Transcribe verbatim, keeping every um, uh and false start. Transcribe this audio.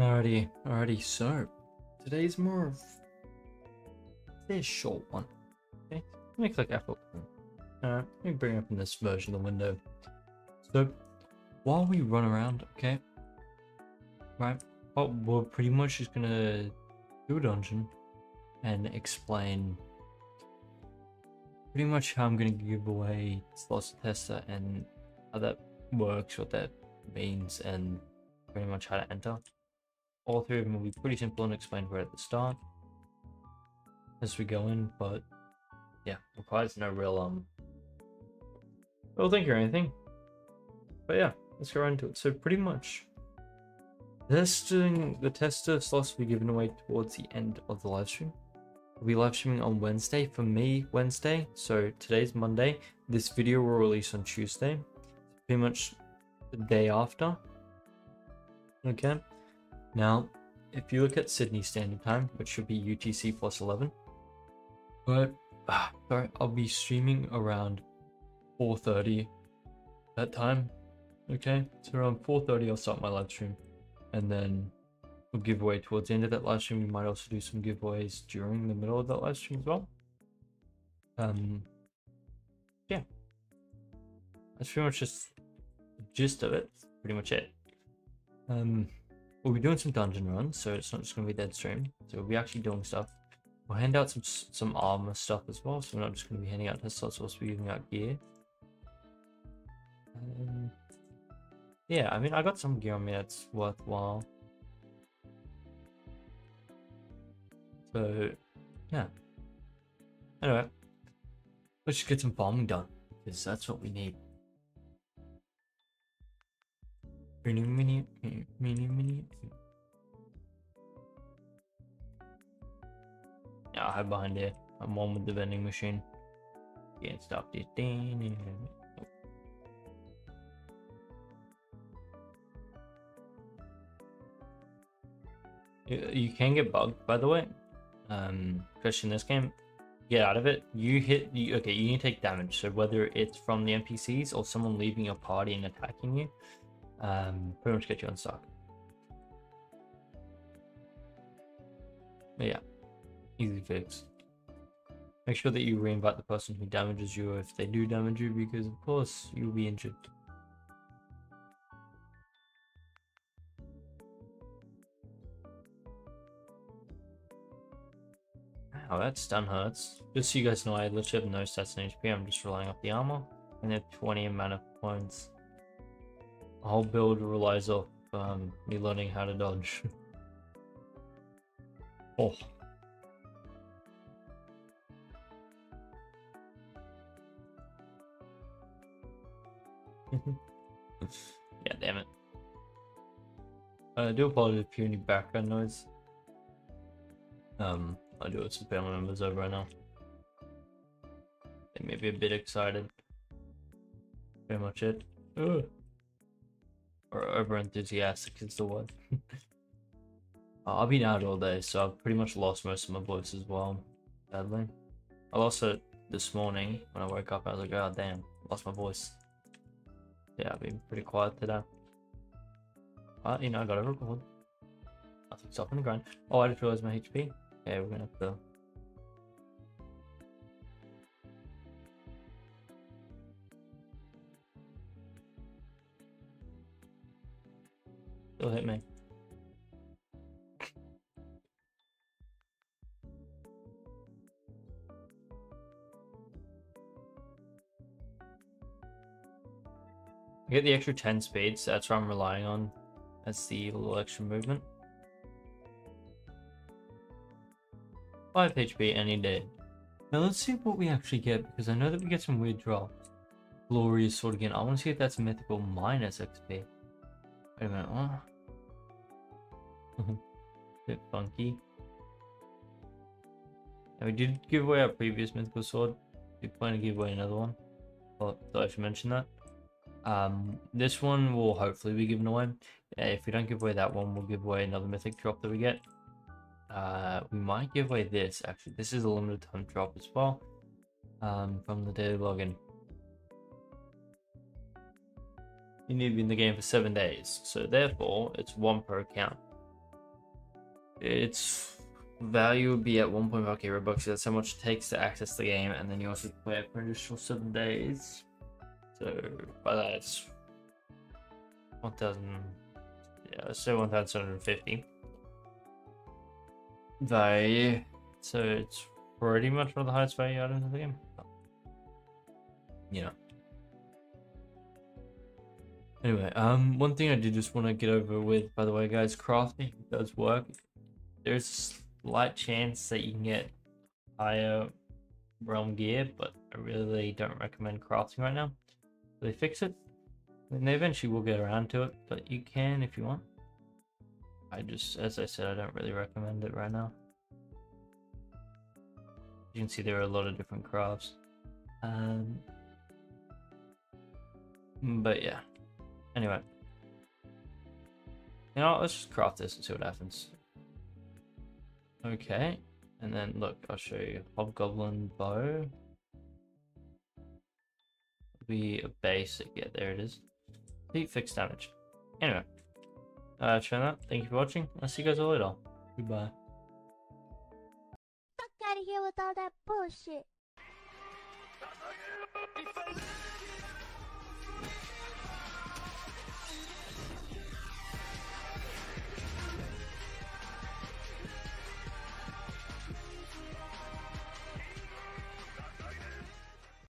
Alrighty, alrighty, so today's more of a short one. Okay, let me click F. Alright, let me bring up in this version of the window. So while we run around, okay, right, well, we're pretty much just gonna do a dungeon and explain pretty much how I'm gonna give away slots to tester and how that works, what that means, and pretty much how to enter. All three of them will be pretty simple and explained right at the start as we go in, but yeah, requires no real um real thinking or anything. But yeah, let's go right into it. So pretty much testing the tester slots will be given away towards the end of the live stream. We'll be live streaming on Wednesday. For me, Wednesday. So today's Monday. This video will release on Tuesday. Pretty much the day after. Okay. Now, if you look at Sydney Standard Time, which should be U T C plus eleven, but ah, sorry, I'll be streaming around four thirty that time. Okay, so around four thirty I'll start my live stream, and then we'll give away towards the end of that live stream. We might also do some giveaways during the middle of that live stream as well. Um, yeah, that's pretty much just the gist of it. That's pretty much it. Um. We'll be doing some dungeon runs, so it's not just going to be dead stream. So we'll be actually doing stuff. We'll hand out some some armor stuff as well, so we're not just going to be handing out test slots, we'll also be giving out gear. Um, yeah, I mean, I got some gear on me that's worthwhile. So, yeah. Anyway, let's just get some farming done, because that's what we need. Mini, mini, mini, mini. Yeah, I'll hide behind here. I'm one with the vending machine. Can't stop this thing. You, you can get bugged, by the way. Um, especially in this game. Get out of it. You hit. You, okay, you need to take damage. So whether it's from the N P Cs or someone leaving your party and attacking you. Um, pretty much get you unstuck. But yeah, easy fix. Make sure that you re-invite the person who damages you if they do damage you, because of course you'll be injured. Wow, that stun hurts. Just so you guys know, I literally have no stats in H P. I'm just relying off the armor, and they have twenty mana points. The whole build relies off um, me learning how to dodge. Oh. Yeah, damn it. I do apologize for any background noise. Um, I do have some family members over right now. They may be a bit excited. Pretty much it. Ugh. Or over enthusiastic is the word. uh, I've been out all day, so I've pretty much lost most of my voice as well, sadly. I lost it this morning when I woke up. I was like, oh damn, lost my voice. Yeah, I've been pretty quiet today. But you know, I gotta record. Nothing stopping the grind. Oh, I just realized my H P. Okay, we're gonna have to. Still hit me. I get the extra ten speed, so that's what I'm relying on as the little extra movement. five H P any day. Now let's see what we actually get, because I know that we get some weird drops. Glorious sword again. I want to see if that's mythical minus X P. Wait a minute, what? Bit funky. And we did give away our previous mythical sword. We plan to give away another one. Well, I should mention that. Um, this one will hopefully be given away. Uh, if we don't give away that one, we'll give away another mythic drop that we get. Uh, we might give away this, actually. This is a limited time drop as well. Um, from the daily login. You need to be in the game for seven days, so therefore it's one per account. its value would be at one point five k Robux. That's how much it takes to access the game, and then you also play it for an additional seven days. So by that, it's one thousand. Yeah, let's say one thousand seven hundred fifty value. So it's pretty much one of the highest value items in the game. You know. Anyway, um, one thing I did just want to get over with, by the way, guys, crafting does work. There's a slight chance that you can get higher realm gear, but I really don't recommend crafting right now. They fix it, and they eventually will get around to it, but you can if you want. I just, as I said, I don't really recommend it right now. You can see there are a lot of different crafts. Um, but yeah. Anyway. You know what, let's just craft this and see what happens. Okay. And then, look, I'll show you. Hobgoblin bow. Be a basic. Yeah, there it is. Deep fixed damage. Anyway. Uh, try that. Thank you for watching. I'll see you guys all later. Goodbye. Fuck out of here with all that bullshit.